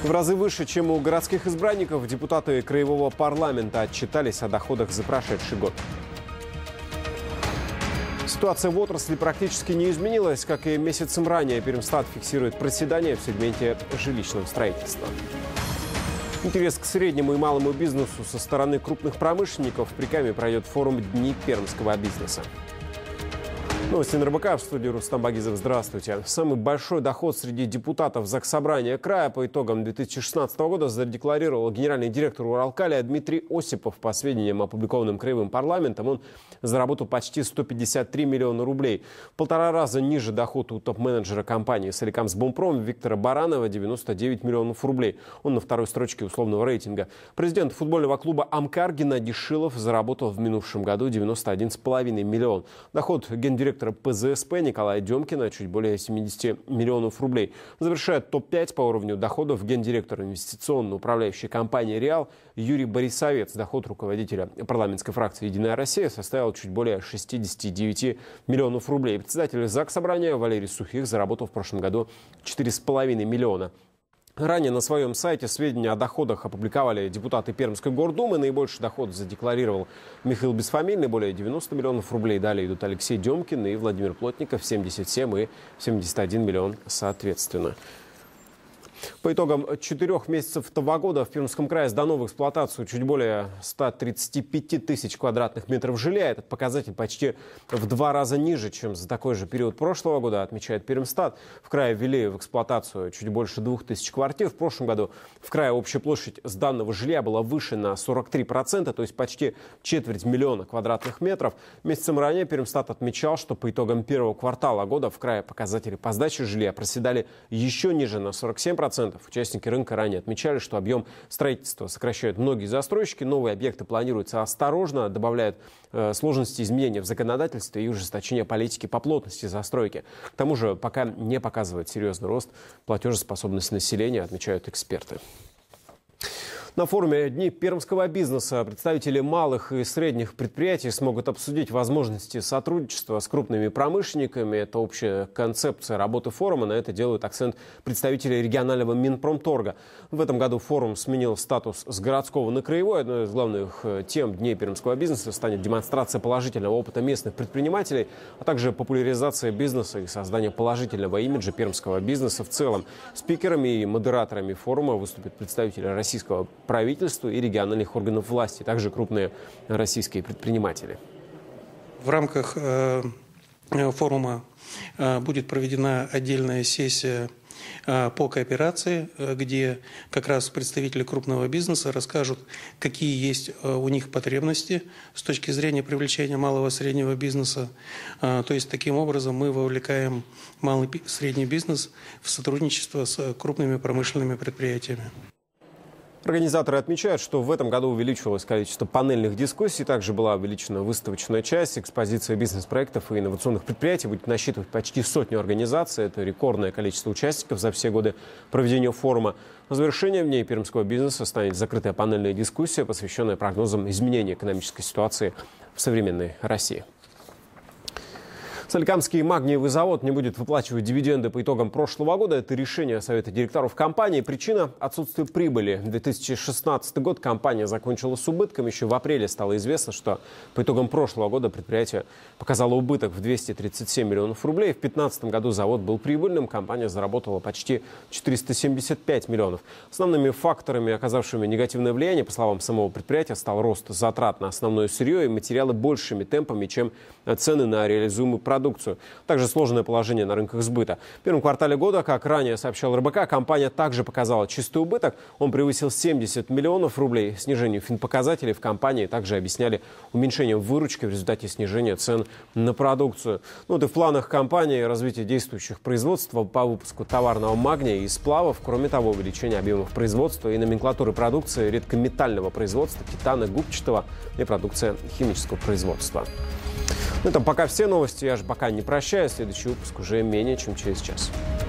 В разы выше, чем у городских избранников, депутаты Краевого парламента отчитались о доходах за прошедший год. Ситуация в отрасли практически не изменилась, как и месяцем ранее. Пермстат фиксирует проседание в сегменте жилищного строительства. Интерес к среднему и малому бизнесу со стороны крупных промышленников. В Прикаме пройдет форум «Дни пермского бизнеса». Новости на РБК, в студии Рустам Багизов. Здравствуйте. Самый большой доход среди депутатов Заксобрания края по итогам 2016 года задекларировал генеральный директор Уралкалия Дмитрий Осипов. По сведениям, опубликованным Краевым парламентом, он заработал почти 153 миллиона рублей. В 1,5 раза ниже доход у топ-менеджера компании Соликамсбумпром Виктора Баранова – 99 миллионов рублей. Он на второй строчке условного рейтинга. Президент футбольного клуба «Амкар» Геннадий Шилов заработал в минувшем году 91,5 миллион. Доход гендиректора ПЗСП Николая Демкина чуть более 70 миллионов рублей. Завершает топ-5 по уровню доходов гендиректор инвестиционно-управляющей компании «Реал» Юрий Борисовец. Доход руководителя парламентской фракции «Единая Россия» составил чуть более 69 миллионов рублей. Председатель Заксобрания Валерий Сухих заработал в прошлом году 4,5 миллиона. Ранее на своем сайте сведения о доходах опубликовали депутаты Пермской гордумы. Наибольший доход задекларировал Михаил Бесфамильный, более 90 миллионов рублей. Далее идут Алексей Демкин и Владимир Плотников, 77 и 71 миллион соответственно. По итогам 4 месяцев этого года в Пермском крае сдано в эксплуатацию чуть более 135 тысяч квадратных метров жилья. Этот показатель почти в 2 раза ниже, чем за такой же период прошлого года, отмечает Пермстат. В крае ввели в эксплуатацию чуть больше 2000 квартир. В прошлом году в крае общая площадь сданного жилья была выше на 43%, то есть почти 250 000 квадратных метров. Месяцем ранее Пермстат отмечал, что по итогам первого квартала года в крае показатели по сдаче жилья проседали еще ниже на 47%. Участники рынка ранее отмечали, что объем строительства сокращают многие застройщики. Новые объекты планируются осторожно, добавляют сложности изменения в законодательстве и ужесточения политики по плотности застройки. К тому же пока не показывает серьезный рост платежеспособности населения, отмечают эксперты. На форуме «Дни пермского бизнеса» представители малых и средних предприятий смогут обсудить возможности сотрудничества с крупными промышленниками. Это общая концепция работы форума. На это делают акцент представители регионального Минпромторга. В этом году форум сменил статус с городского на краевой. Одной из главных тем Дней пермского бизнеса станет демонстрация положительного опыта местных предпринимателей, а также популяризация бизнеса и создание положительного имиджа пермского бизнеса в целом. Спикерами и модераторами форума выступят представители российского правительству и региональных органов власти, также крупные российские предприниматели. В рамках форума будет проведена отдельная сессия по кооперации, где как раз представители крупного бизнеса расскажут, какие есть у них потребности с точки зрения привлечения малого и среднего бизнеса. То есть таким образом мы вовлекаем малый и средний бизнес в сотрудничество с крупными промышленными предприятиями. Организаторы отмечают, что в этом году увеличилось количество панельных дискуссий, также была увеличена выставочная часть, экспозиция бизнес-проектов и инновационных предприятий будет насчитывать почти 100 организаций. Это рекордное количество участников за все годы проведения форума. Завершением Дней пермского бизнеса станет закрытая панельная дискуссия, посвященная прогнозам изменения экономической ситуации в современной России. Соликамский магниевый завод не будет выплачивать дивиденды по итогам прошлого года. Это решение Совета директоров компании. Причина – отсутствие прибыли. 2016 год компания закончила с убытком. Еще в апреле стало известно, что по итогам прошлого года предприятие показало убыток в 237 миллионов рублей. В 2015 году завод был прибыльным. Компания заработала почти 475 миллионов. Основными факторами, оказавшими негативное влияние, по словам самого предприятия, стал рост затрат на основное сырье и материалы большими темпами, чем цены на реализуемую продукцию. Также сложное положение на рынках сбыта. В первом квартале года, как ранее сообщал РБК, компания также показала чистый убыток. Он превысил 70 миллионов рублей. Снижению финпоказателей в компании также объясняли уменьшением выручки в результате снижения цен на продукцию. Вот и в планах компании развитие действующих производств по выпуску товарного магния и сплавов. Кроме того, увеличение объемов производства и номенклатуры продукции редкометального производства, титана, губчатого и продукция химического производства. На этом пока все новости. Я же пока не прощаюсь. Следующий выпуск уже менее чем через час.